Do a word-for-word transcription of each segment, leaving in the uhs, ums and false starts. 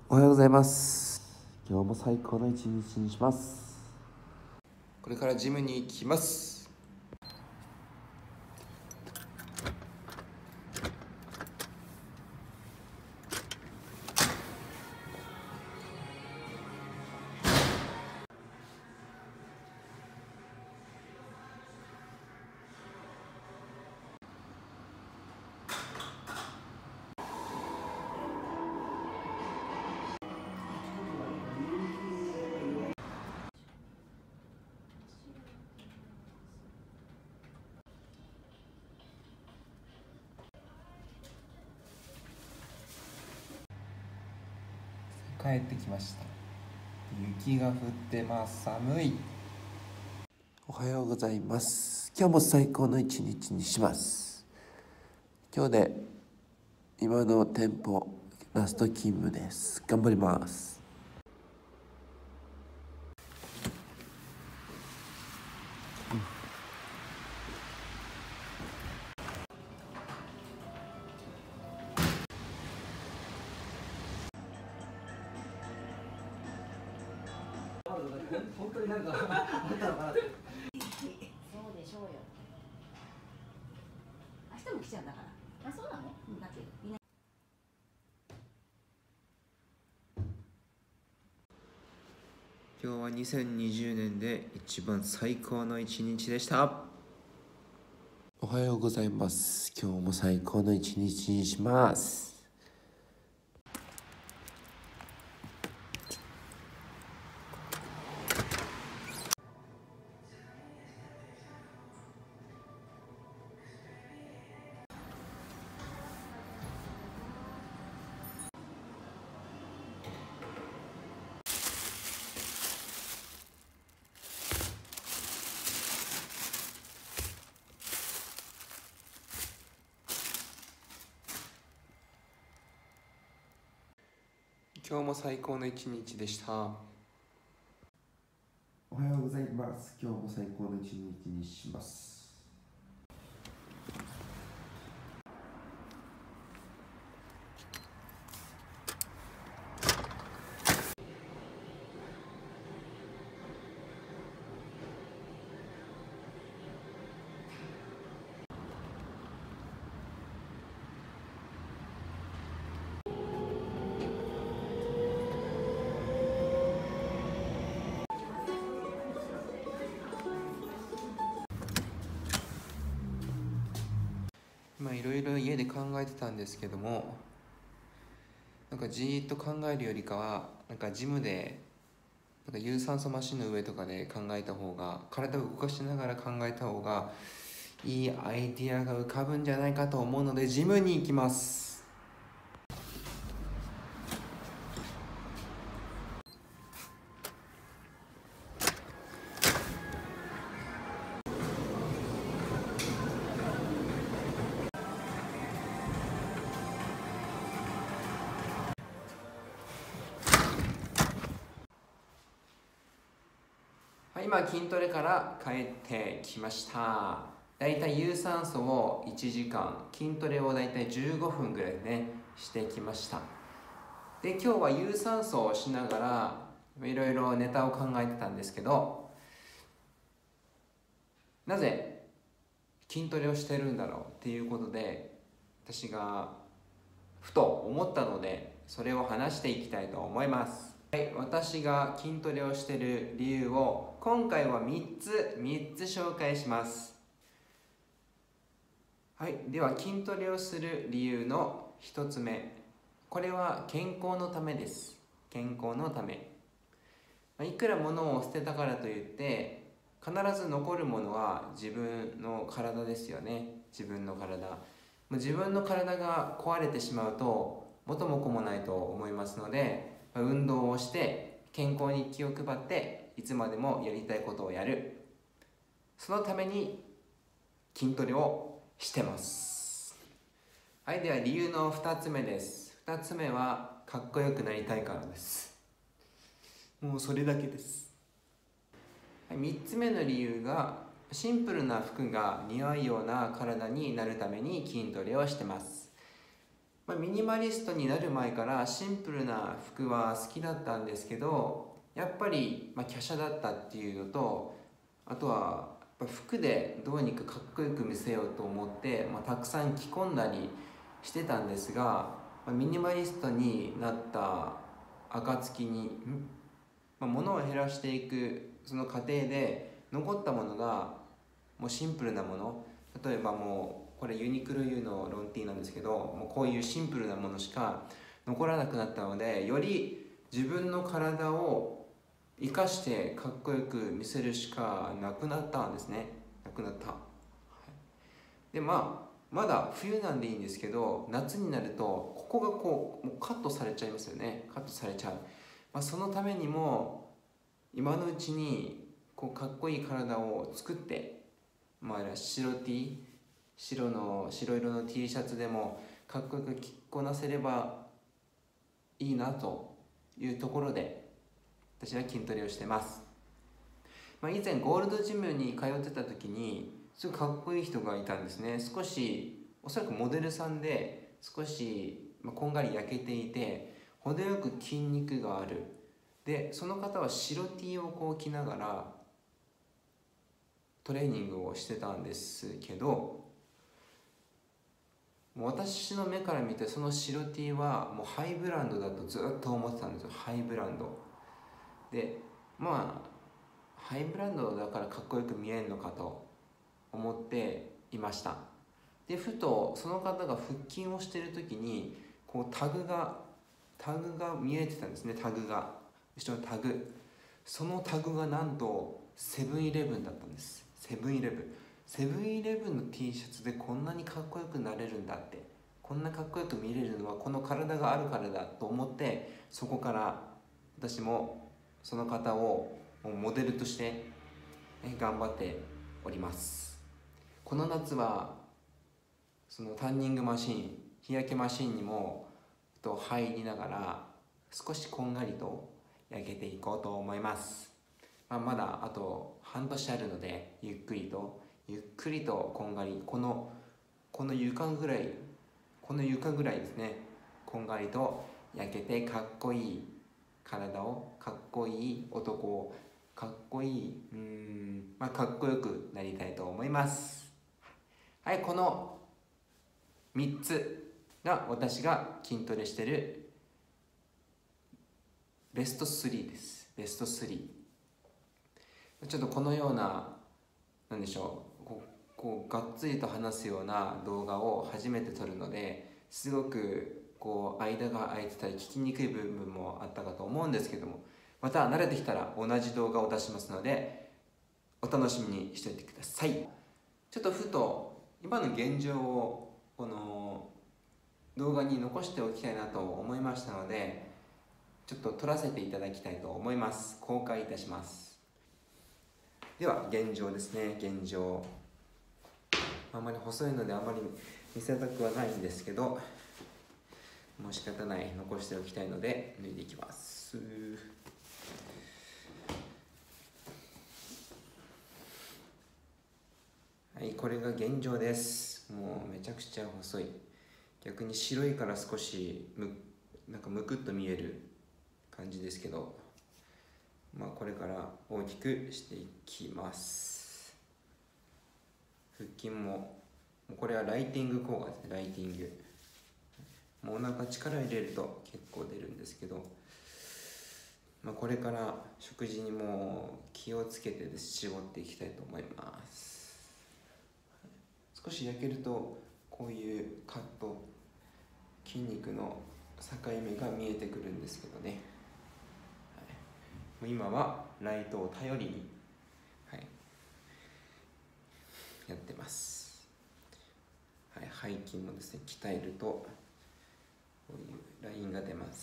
おはようございます。今日も最高の一日にします。これからジムに行きます。帰ってきました。雪が降ってます。寒い。おはようございます。今日も最高の一日にします。今日で今の店舗ラスト勤務です。頑張ります。 本当になんかあったのかなって。そうでしょうよ。明日も来ちゃうんだから。あ、そうなの？だってみんな。 今日はにせんにじゅうねんで一番最高の一日でした。おはようございます。今日も最高の一日にします。今日も最高の一日でした。おはようございます。今日も最高の一日にします。まあいろいろ家で考えてたんですけども、なんかじーっと考えるよりかはなんかジムでなんか有酸素マシンの上とかで考えた方が、体を動かしながら考えた方がいいアイディアが浮かぶんじゃないかと思うのでジムに行きます。はい、今筋トレから帰ってきました。だいたい有酸素をいちじかん、筋トレをだいたいじゅうごふんぐらいねしてきました。で、今日は有酸素をしながらいろいろネタを考えてたんですけど、なぜ筋トレをしてるんだろうっていうことで私がふと思ったので、それを話していきたいと思います。はい、私が筋トレをしている理由を今回はみっつみっつ紹介します。はい、では筋トレをする理由のひとつめ、これは健康のためです。健康のため。いくら物を捨てたからといって必ず残るものは自分の体ですよね。自分の体。自分の体が壊れてしまうと元も子もないと思いますので、運動をして健康に気を配っていつまでもやりたいことをやる、そのために筋トレをしてます。はい、では理由のふたつめです。ふたつめはかっこよくなりたいからです。もうそれだけです。はい、みっつめの理由がシンプルな服が似合うような体になるために筋トレをしてます。 まあ、ミニマリストになる前からシンプルな服は好きだったんですけど、やっぱり、まあ、華奢だったっていうのと、あとはやっぱ服でどうにかかっこよく見せようと思って、まあ、たくさん着込んだりしてたんですが、まあ、ミニマリストになった暁にん、まあ、物を減らしていくその過程で残ったものがもうシンプルなもの、例えばもうこれユニクロ U のロン T なんですけど、もうこういうシンプルなものしか残らなくなったので、より自分の体を生かしてかっこよく見せるしかなくなったんですね。なくなった、はい、でまあまだ冬なんでいいんですけど、夏になるとここがこうもうカットされちゃいますよね。カットされちゃう、まあ、そのためにも今のうちにこうかっこいい体を作って、まあ、白 T 白の白色の T シャツでもかっこよく着こなせればいいなというところで私は筋トレをしてます。まあ、以前ゴールドジムに通ってた時にすごいかっこいい人がいたんですね。少しおそらくモデルさんで少しこんがり焼けていて程よく筋肉がある。でその方は白 T をこう着ながらトレーニングをしてたんですけど、もう私の目から見てその白 T はもうハイブランドだとずっと思ってたんですよ。ハイブランドで、まあハイブランドだからかっこよく見えるのかと思っていました。でふとその方が腹筋をしている時にこうタグがタグが見えてたんですね。タグが後ろのタグ、そのタグがなんとセブンイレブンだったんです。セブンイレブンセブンイレブンの T シャツでこんなにかっこよくなれるんだって、こんなかっこよく見れるのはこの体があるからだと思って、そこから私もその方をモデルとして頑張っております。この夏はそのタンニングマシン、日焼けマシンにもと入りながら少しこんがりと焼けていこうと思います。まあ、まだあと半年あるので、ゆっくりとゆっくりとこんがり、このこの床ぐらいこの床ぐらいですね、こんがりと焼けてかっこいい体を、かっこいい男を、かっこいい、うーん、まあ、かっこよくなりたいと思います。はい、このみっつが私が筋トレしてるベストスリーです。ベストスリー。ちょっとこのような、なんでしょう、こう、こうがっつりと話すような動画を初めて撮るので、すごくこう間が空いてたり聞きにくい部分もあったかと思うんですけども、また慣れてきたら同じ動画を出しますのでお楽しみにしておいてください。ちょっとふと今の現状をこの動画に残しておきたいなと思いましたので、ちょっと撮らせていただきたいと思います。公開いたします。では現状ですね。現状あんまり細いのであんまり見せたくはないんですけど、もう仕方ない、残しておきたいので脱いでいきます。はい、これが現状です。もうめちゃくちゃ細い。逆に白いから少しむなんかむくっと見える感じですけど、まあこれから大きくしていきます。腹筋もこれはライティング効果ですね。ライティングもうお腹力入れると結構出るんですけど、まあ、これから食事にも気をつけてです絞っていきたいと思います。少し焼けるとこういうカット、筋肉の境目が見えてくるんですけどね、はい、今はライトを頼りに、はい、やってます。はい、背筋もですね鍛えるとこういうラインが出ます。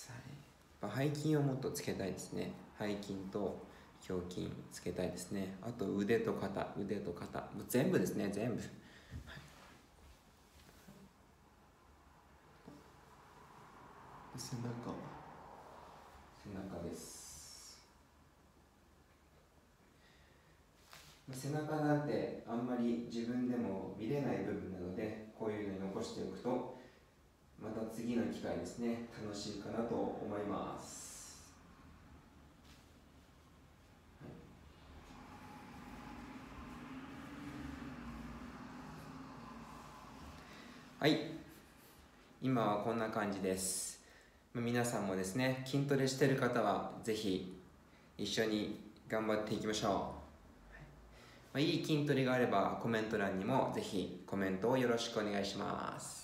はい、背筋をもっとつけたいですね。背筋と胸筋つけたいですね。あと腕と肩、腕と肩、もう全部ですね、全部。はい、背中、背中です。背中なんてあんまり自分でも見れない部分なので、こういうのに残しておくとまた次の機会ですね、楽しいかなと思います。はい、はい、今はこんな感じです。皆さんもですね、筋トレしてる方はぜひ一緒に頑張っていきましょう。まあ、いい筋トレがあればコメント欄にもぜひコメントをよろしくお願いします。